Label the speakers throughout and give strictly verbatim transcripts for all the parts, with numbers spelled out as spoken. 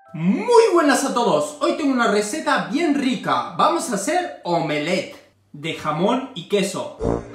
Speaker 1: Muy buenas a todos, hoy tengo una receta bien rica. Vamos a hacer omelette de jamón y queso.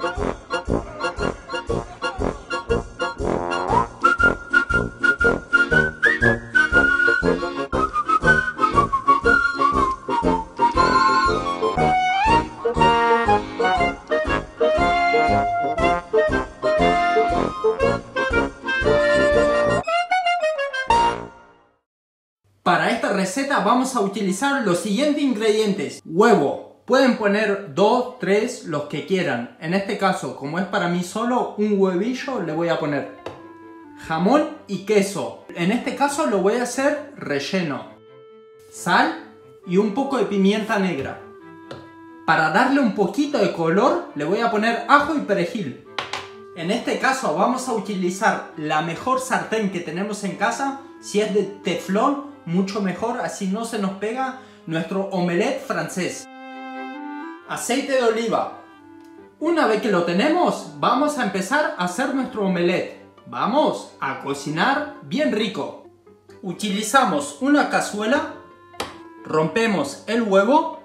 Speaker 1: Para esta receta vamos a utilizar los siguientes ingredientes. Huevo. Pueden poner dos, tres, los que quieran. En este caso, como es para mí solo un huevillo, le voy a poner jamón y queso. En este caso lo voy a hacer relleno. Sal y un poco de pimienta negra. Para darle un poquito de color, le voy a poner ajo y perejil. En este caso vamos a utilizar la mejor sartén que tenemos en casa. Si es de teflón, mucho mejor, así no se nos pega nuestro omelette francés. Aceite de oliva. Una vez que lo tenemos, vamos a empezar a hacer nuestro omelette. Vamos a cocinar bien rico. Utilizamos una cazuela, rompemos el huevo,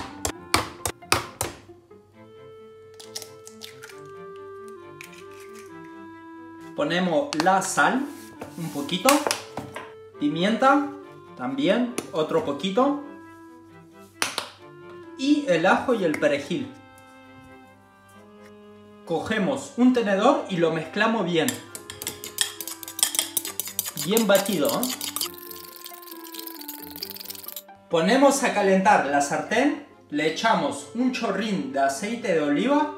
Speaker 1: ponemos la sal, un poquito, pimienta, también otro poquito, y el ajo y el perejil. Cogemos un tenedor y lo mezclamos bien, bien batido, ¿eh? Ponemos a calentar la sartén, le echamos un chorrín de aceite de oliva.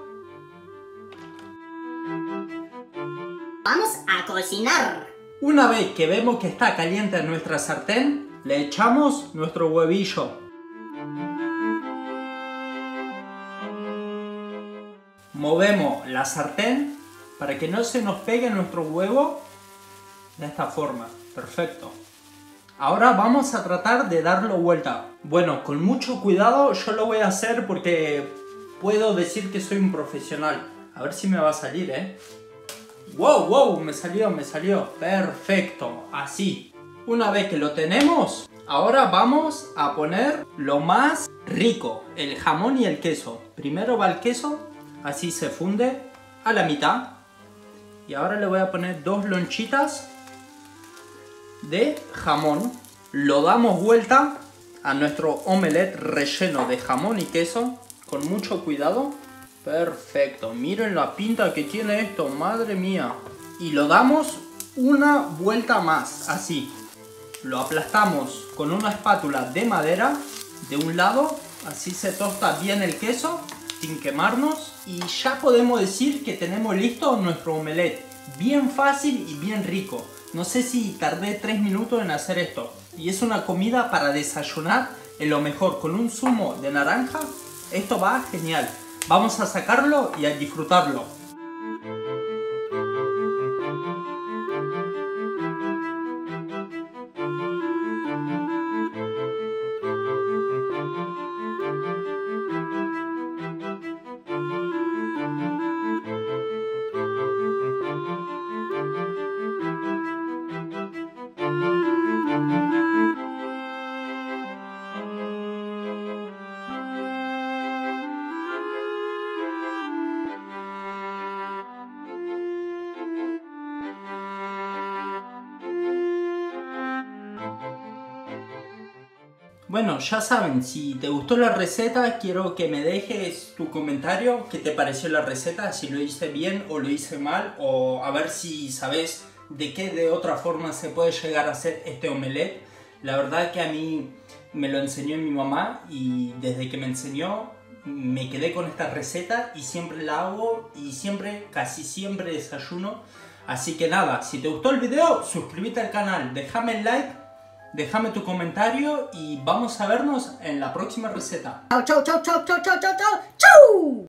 Speaker 2: Vamos a cocinar.
Speaker 1: Una vez que vemos que está caliente nuestra sartén, le echamos nuestro huevillo. Movemos la sartén para que no se nos pegue nuestro huevo de esta forma. Perfecto. Ahora vamos a tratar de darlo vuelta. Bueno, con mucho cuidado yo lo voy a hacer porque puedo decir que soy un profesional. A ver si me va a salir, ¿eh? ¡Wow, wow! Me salió, me salió. Perfecto, así. Una vez que lo tenemos, ahora vamos a poner lo más rico, el jamón y el queso. Primero va el queso, así se funde a la mitad. Y ahora le voy a poner dos lonchitas de jamón. Lo damos vuelta a nuestro omelette relleno de jamón y queso con mucho cuidado. Perfecto, miren la pinta que tiene esto, madre mía. Y lo damos una vuelta más, así. Lo aplastamos con una espátula de madera de un lado, así se tosta bien el queso sin quemarnos. Y ya podemos decir que tenemos listo nuestro omelette. Bien fácil y bien rico. No sé si tardé tres minutos en hacer esto. Y es una comida para desayunar en lo mejor con un zumo de naranja. Esto va genial. Vamos a sacarlo y a disfrutarlo. Bueno, ya saben, si te gustó la receta, quiero que me dejes tu comentario, qué te pareció la receta, si lo hice bien o lo hice mal, o a ver si sabes de qué de otra forma se puede llegar a hacer este omelette. La verdad que a mí me lo enseñó mi mamá y desde que me enseñó me quedé con esta receta y siempre la hago y siempre, casi siempre desayuno. Así que nada, si te gustó el video, suscríbete al canal, déjame el like. Déjame tu comentario y vamos a vernos en la próxima receta.
Speaker 2: Chau, chau, chau, chau, chau, chau, chau, chau.